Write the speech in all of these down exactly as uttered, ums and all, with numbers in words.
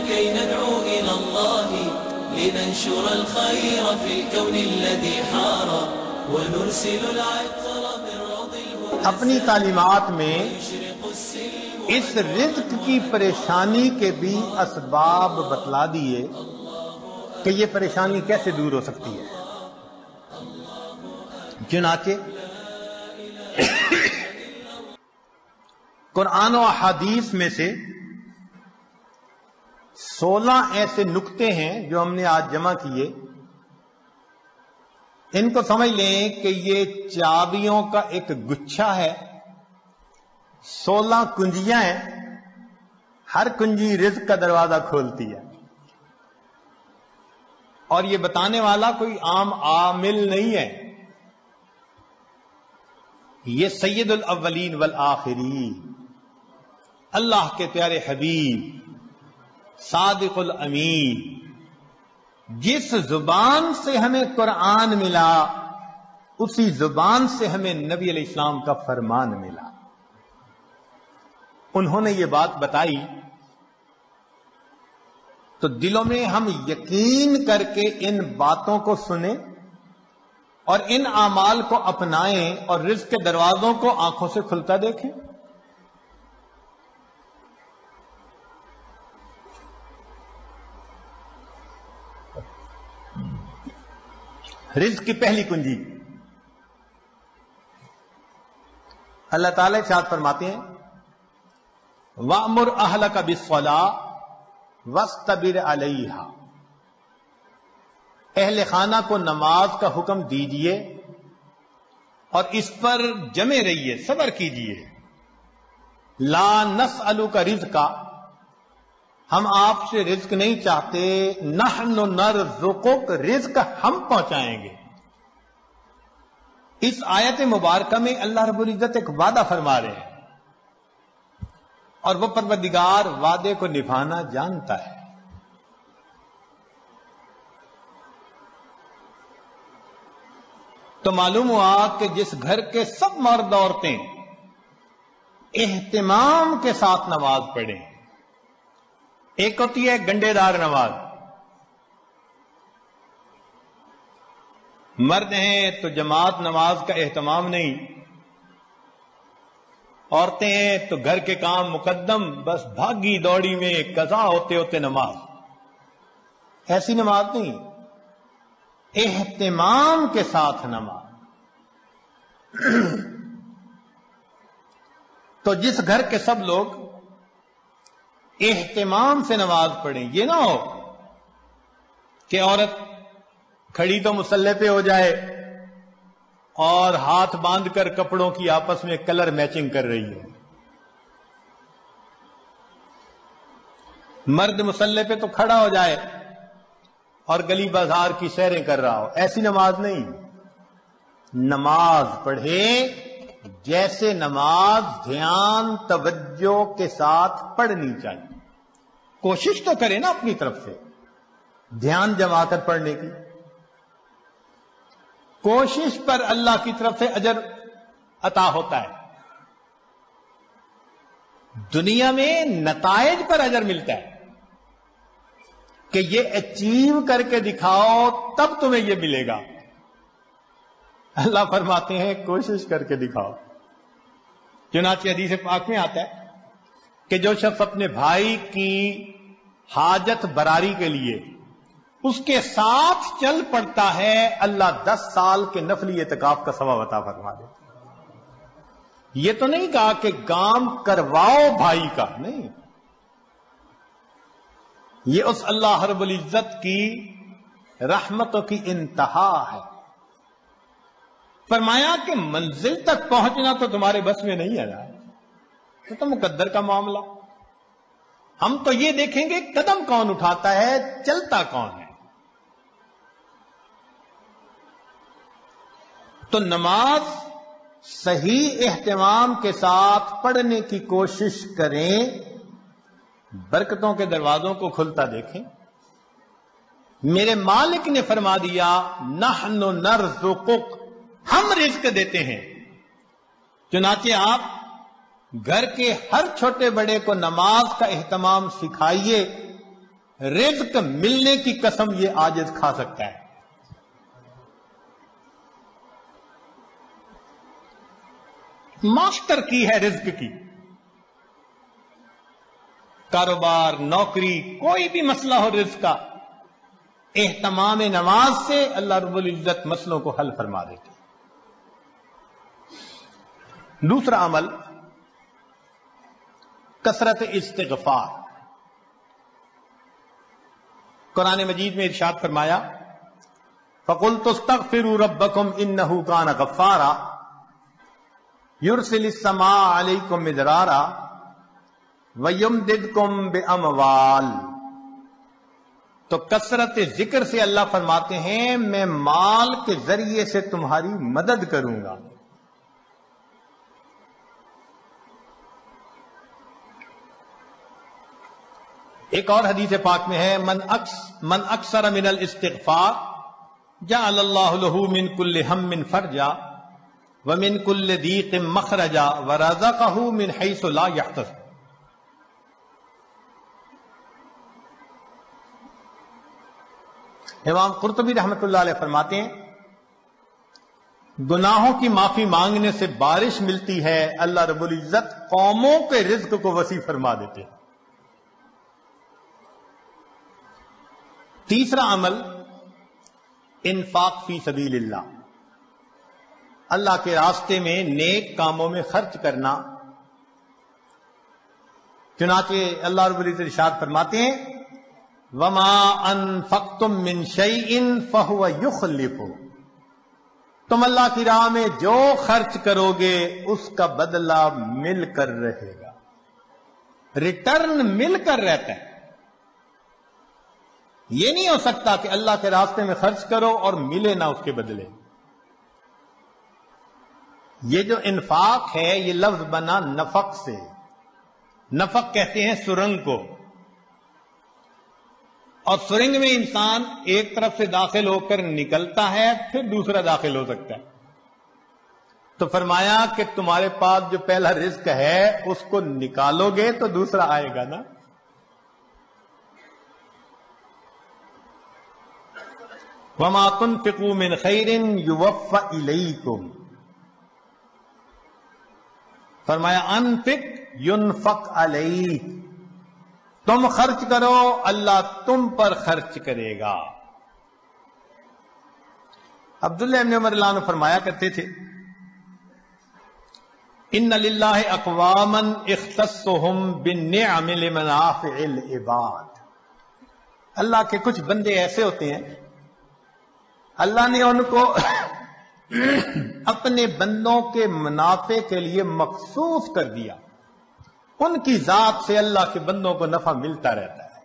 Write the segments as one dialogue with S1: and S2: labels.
S1: كي ندعو إلى الله لننشر الخير في الكون الذي حار ونرسل العطر من روض الهدى.
S2: اپنی تعلیمات میں اس رزق کی پریشانی کے بھی اسباب بتلا دیے کہ یہ پریشانی کیسے دور ہو سکتی ہے. چنانچہ قرآن و احادیث میں سے سولہ ایسے نکتے ہیں جو ہم نے آج جمع کیے. ان کو سمجھ لیں کہ یہ چابیوں کا ایک گچھا ہے. سولہ کنجیاں ہیں، ہر کنجی رزق کا دروازہ کھولتی ہے. اور یہ بتانے والا کوئی عام عامل نہیں ہے، یہ سید الاولین والآخرین اللہ کے پیارے حبیب صادق الامین، جس زبان سے ہمیں قرآن ملا اسی زبان سے ہمیں نبی علیہ السلام کا فرمان ملا. انہوں نے یہ بات بتائی تو دلوں میں ہم یقین کر کے ان باتوں کو سنیں اور ان اعمال کو اپنائیں اور رزق کے دروازوں کو آنکھوں سے کھلتا دیکھیں. رزق کی پہلی کنجی اللہ تعالی ارشاد فرماتے ہیں وَأْمُرْ أَهْلَكَ بِالصَّلَاةِ وَاسْتَبِرْ عَلَيْهَا. اہل خانہ کو نماز کا حکم دیجئے اور اس پر جمے رہیے، صبر کیجئے. لا نسألک رزقا، ہم آپ سے رزق نہیں چاہتے، نحن نرزقک، رزق ہم پہنچائیں گے. اس آیت مبارکہ میں اللہ رب العزت ایک وعدہ فرما رہے ہیں اور وہ پروردگار وعدے کو نبھانا جانتا ہے. تو معلوم ہوا کہ جس گھر کے سب مرد عورتیں اہتمام کے ساتھ نماز پڑھیں، ایک ہوتی ہے گنڈے دار نماز، مرد ہیں تو جماعت نماز کا اہتمام نہیں، عورتیں ہیں تو گھر کے کام مقدم، بس بھاگی دوڑی میں قضا ہوتے ہوتے نماز. ایسی نماز نہیں، اہتمام کے ساتھ نماز. تو جس گھر کے سب لوگ اہتمام سے نماز پڑھیں، یہ نہ ہو کہ عورت کھڑی تو مصلی پہ ہو جائے اور ہاتھ باندھ کر کپڑوں کی آپس میں کلر میچنگ کر رہی ہے، مرد مصلی پہ تو کھڑا ہو جائے اور گلی بازار کی سیریں کر رہا ہو. ایسی نماز نہیں. نماز پڑھے جیسے نماز دھیان توجہ کے ساتھ پڑھنی چاہیے. کوشش تو کرے نا اپنی طرف سے دھیان جما کر پڑھنے کی. کوشش پر اللہ کی طرف سے اجر عطا ہوتا ہے، دنیا میں نتائج پر اجر ملتا ہے کہ یہ اچیو کر کے دکھاؤ تب تمہیں یہ ملے گا. اللہ فرماتے ہیں کوشش کر کے دکھاؤ. چنانچہ حدیث پاک میں آتا ہے کہ جو شخص اپنے بھائی کی حاجت براری کے لیے اس کے ساتھ چل پڑتا ہے، اللہ دس سال کے نفلی اعتکاف کا ثواب عطا فرما دے. یہ تو نہیں کہا کہ کام کرواؤ بھائی کا، نہیں، یہ اس اللہ رب العزت کی رحمتوں کی انتہا ہے. فرمایا کہ منزل تک پہنچنا تو تمہارے بس میں نہیں ہے نا، یہ تو مقدر کا معاملہ. ہم تو یہ دیکھیں گے قدم کون اٹھاتا ہے، چلتا کون ہے. تو نماز صحیح اہتمام کے ساتھ پڑھنے کی کوشش کریں، برکتوں کے دروازوں کو کھلتا دیکھیں. میرے مالک نے فرما دیا نحن نرزقک، ہم رزق دیتے ہیں. چنانچہ آپ گھر کے ہر چھوٹے بڑے کو نماز کا اہتمام سکھائیے رزق ملنے کی قسم یہ عاجز کھا سکتا ہے. ماسٹر کی ہے رزق کی. کاروبار، نوکری، کوئی بھی مسئلہ ہو رزق کا، اہتمام نماز سے اللہ رب العزت مسئلوں کو حل فرما دیتے. دوسرا عمل کثرت استغفار. قرآن مجید میں ارشاد فرمایا فَقُلْتُ اسْتَغْفِرُوا رَبَّكُمْ إِنَّهُ كَانَ غَفَّارًا يُرْسِلِ السَّمَاءَ عَلَيْكُمْ مِدْرَارًا وَيُمْدِدْكُمْ بِأَمْوَالٍ. تو کثرت ذکر سے اللہ فرماتے ہیں میں مال کے ذریعے سے تمہاری مدد کروں گا. ایک اور حدیث پاک میں ہے من اکس من اکثر من الاستغفار جعل اللہ له من كل هم فرجا ومن كل ضيق مخرجا ورزقه من حيث لا يحتسب. امام قرطبی رحمۃ اللہ علیہ فرماتے ہیں گناہوں کی معافی مانگنے سے بارش ملتی ہے، اللہ رب العزت قوموں کے رزق کو وسیع فرما دیتے ہیں. تیسرا عمل انفاق فی سبیل اللہ، اللہ کے راستے میں نیک کاموں میں خرچ کرنا. چنانچہ اللہ رب العزت ارشاد فرماتے ہیں وما انفقتم من شیء فهو یخلفہ. تم اللہ کی راہ میں جو خرچ کرو گے اس کا بدلہ مل کر رہے گا، ریٹرن مل کر رہتا ہے. یہ نہیں ہو سکتا کہ اللہ کے راستے میں خرچ کرو اور ملے نہ اس کے بدلے. یہ جو انفاق ہے یہ لفظ بنا نفق سے. نفق کہتے ہیں سرنگ کو، اور سرنگ میں انسان ایک طرف سے داخل ہو کر نکلتا ہے پھر دوسرا داخل ہو سکتا ہے. تو فرمایا کہ تمہارے پاس جو پہلا رزق ہے اس کو نکالو گے تو دوسرا آئے گا نا. وَمَا تُنْفِقُوا مِنْ خَيْرٍ يُوَفَّ إِلَيْكُمْ. فرمایا انفق ينفق علیک، تم خرچ کرو اللہ تم پر خرچ کرے گا. عبداللہ ابن عمر اللہ عنہ فرمایا کرتے تھے ان للہ اقواما اختصهم بالنعم لمنافع العباد. اللہ کے کچھ بندے ایسے ہوتے ہیں اللہ نے ان کو اپنے بندوں کے منافع کے لیے مخصوص کر دیا. ان کی ذات سے اللہ کے بندوں کو نفع ملتا رہتا ہے.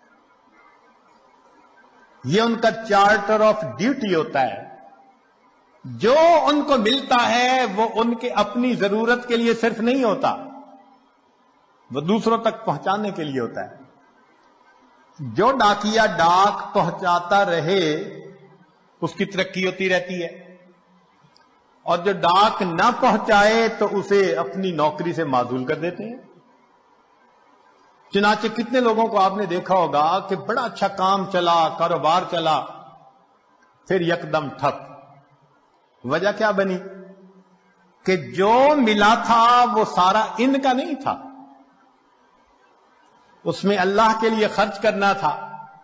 S2: یہ ان کا چارٹر آف ڈیوٹی ہوتا ہے. جو ان کو ملتا ہے وہ ان کے اپنی ضرورت کے لیے صرف نہیں ہوتا، وہ دوسروں تک پہنچانے کے لیے ہوتا ہے. جو ڈاکیا ڈاک پہنچاتا رہے اس کی ترقی ہوتی رہتی ہے، اور جو ڈاک نہ پہنچائے تو اسے اپنی نوکری سے معزول کر دیتے ہیں. چنانچہ کتنے لوگوں کو آپ نے دیکھا ہوگا کہ بڑا اچھا کام چلا، کاروبار چلا، پھر یکدم ٹھپ. وجہ کیا بنی کہ جو ملا تھا وہ سارا ان کا نہیں تھا، اس میں اللہ کے لیے خرچ کرنا تھا،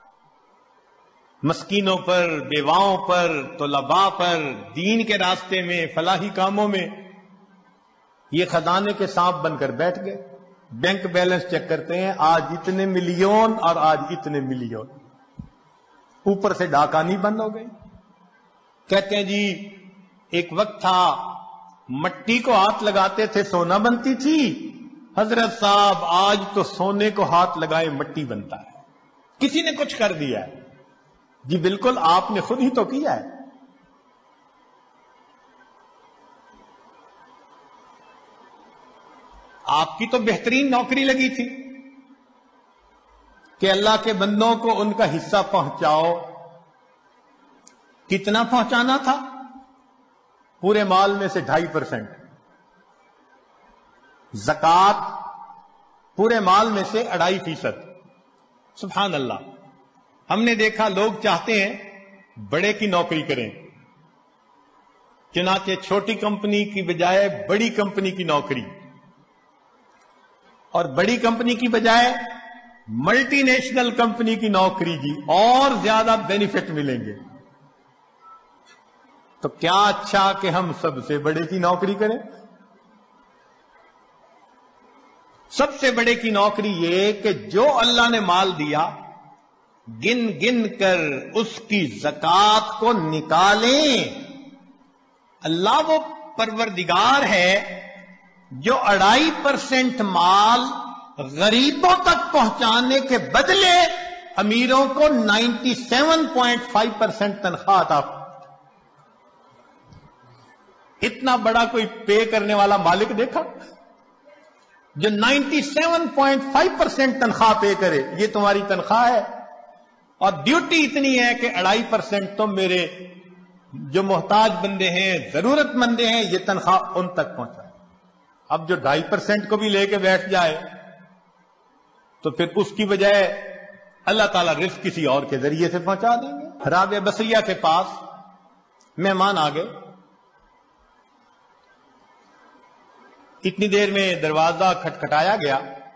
S2: مسکینوں پر، بیواؤں پر، طلباء پر، دین کے راستے میں، فلاحی کاموں میں. یہ خزانے کے سانپ بن کر بیٹھ گئے. بینک بیلنس چیک کرتے ہیں آج اتنے ملین اور آج اتنے ملین، اوپر سے ڈاکانی بند ہو گئی. کہتے ہیں جی ایک وقت تھا مٹی کو ہاتھ لگاتے تھے سونا بنتی تھی. حضرت صاحب آج تو سونے کو ہاتھ لگائے مٹی بنتا ہے. کسی نے کچھ کر دیا ہے؟ جی بالکل آپ نے خود ہی تو کیا ہے. آپ کی تو بہترین نوکری لگی تھی کہ اللہ کے بندوں کو ان کا حصہ پہنچاؤ. کتنا پہنچانا تھا؟ پورے مال میں سے ڈھائی پرسنٹ. زکوٰۃ پورے مال میں سے اڑائی فیصد. سبحان اللہ. ہم نے دیکھا لوگ چاہتے ہیں بڑے کی نوکری کریں، چنانچہ چھوٹی کمپنی کی بجائے بڑی کمپنی کی نوکری، اور بڑی کمپنی کی بجائے ملٹی نیشنل کمپنی کی نوکری جی، اور زیادہ بینیفٹ ملیں گے۔ تو کیا اچھا کہ ہم سب سے بڑے کی نوکری کریں؟ سب سے بڑے کی نوکری یہ کہ جو اللہ نے مال دیا گن گن کر اس کی زکات کو نکالیں۔ اللہ وہ پروردگار ہے جو اڑائی پرسنٹ مال غریبوں تک پہنچانے کے بدلے امیروں کو ninety seven point five percent تنخواہ عطا۔ اتنا بڑا کوئی پے کرنے والا مالک دیکھا جو ninety seven point five percent تنخواہ پے کرے؟ یہ تمہاری تنخواہ ہے، اور ڈیوٹی اتنی ہے کہ اڑائی پرسینٹ تم میرے جو محتاج بندے ہیں، ضرورت مندے ہیں، یہ تنخواہ ان تک پہنچائے۔ اب جو ڈھائی پرسینٹ کو بھی لے کے بیٹھ جائے تو پھر اس کی بجائے اللہ تعالیٰ رزق کسی اور کے ذریعے سے پہنچا دیں گے۔ رابعہ بصریہ کے پاس مہمان آ گئے، اتنی دیر میں دروازہ کھٹکھٹایا گیا،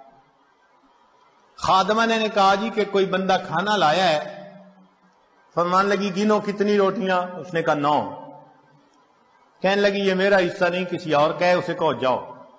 S2: خادمہ نے کہا جی کہ کوئی بندہ کھانا لایا ہے۔ فرمان لگی گنو کتنی روٹیاں؟ اس نے کہا نو۔ کہنے لگی یہ میرا حصہ نہیں، کسی اور کا ہے، اسے کہو جاؤ۔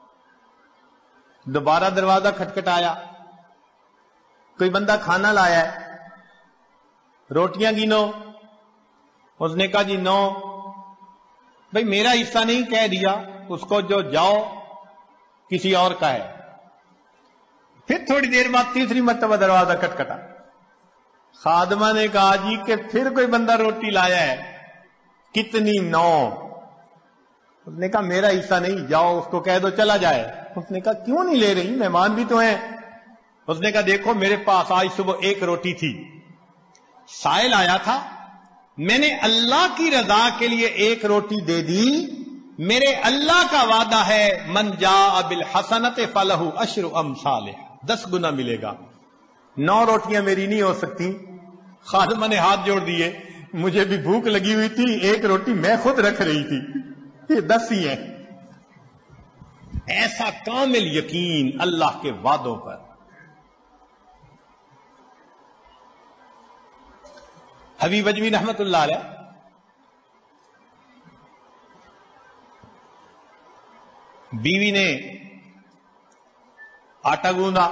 S2: دوبارہ دروازہ کھٹکھٹایا، کوئی بندہ کھانا لایا ہے، روٹیاں گنو۔ اس نے کہا جی نو۔ بھئی میرا حصہ نہیں کہہ دیا، اس کو جو جاؤ کسی اور کا ہے۔ پھر تھوڑی دیر بعد تیسری مرتبہ دروازہ کھٹکھٹا، خادمہ نے کہا جی کہ پھر کوئی بندہ روٹی لایا ہے، کتنی؟ نو۔ اس نے کہا میرا حصہ نہیں، جاؤ اس کو کہہ دو چلا جائے۔ اس نے کہا کیوں نہیں لے رہی، مہمان بھی تو ہیں۔ اس نے کہا دیکھو میرے پاس آج صبح ایک روٹی تھی، سائل آیا تھا، میں نے اللہ کی رضا کے لیے ایک روٹی دے دی۔ میرے اللہ کا وعدہ ہے من جاء بالحسنۃ فلہ عشر امثالھا، دس گنا ملے گا۔ نو روٹیاں میری نہیں ہو سکتی۔ خادمہ نے ہاتھ جوڑ دیے، مجھے بھی بھوک لگی ہوئی تھی، ایک روٹی میں خود رکھ رہی تھی، یہ دس ہی ہیں۔ ایسا کامل یقین اللہ کے وعدوں پر۔ حبیب اجمی رحمت اللہ علیہ بیوی نے آٹا گوندا،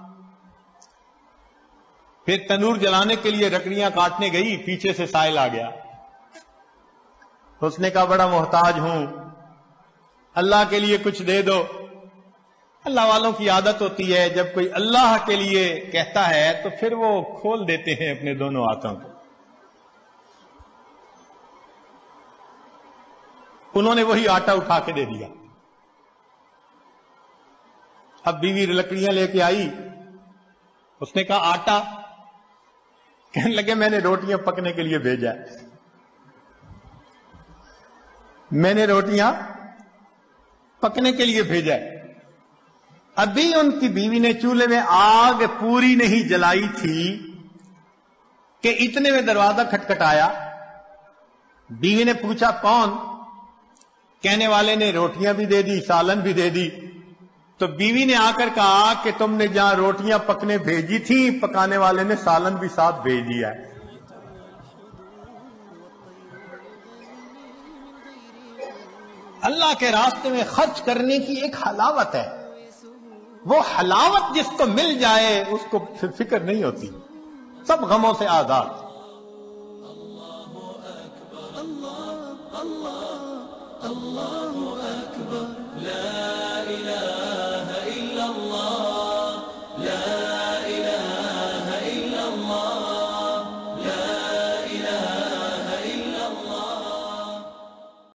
S2: پھر تنور جلانے کے لیے لکڑیاں کاٹنے گئی، پیچھے سے سائل آ گیا۔ اس نے کہا بڑا محتاج ہوں، اللہ کے لیے کچھ دے دو۔ اللہ والوں کی عادت ہوتی ہے جب کوئی اللہ کے لیے کہتا ہے تو پھر وہ کھول دیتے ہیں اپنے دونوں ہاتھوں کو۔ انہوں نے وہی آٹا اٹھا کے دے دیا۔ اب بیوی لکڑیاں لے کے آئی، اس نے کہا آٹا؟ کہنے لگے میں نے روٹیاں پکنے کے لیے بھیجا ہے، میں نے روٹیاں پکنے کے لیے بھیجا ہے۔ ابھی ان کی بیوی نے چولہے میں آگ پوری نہیں جلائی تھی کہ اتنے میں دروازہ کھٹکھٹایا۔ بیوی نے پوچھا کون؟ کہنے والے نے روٹیاں بھی دے دی، سالن بھی دے دی۔ تو بیوی نے آ کر کہا کہ تم نے جہاں روٹیاں پکنے بھیجی تھی، پکانے والے نے سالن بھی ساتھ بھیج دیا ہے۔ اللہ کے راستے میں خرچ کرنے کی ایک حلاوت ہے، وہ حلاوت جس کو مل جائے اس کو پھر فکر نہیں ہوتی، سب غموں سے آزاد۔
S1: لا إله إلا الله لا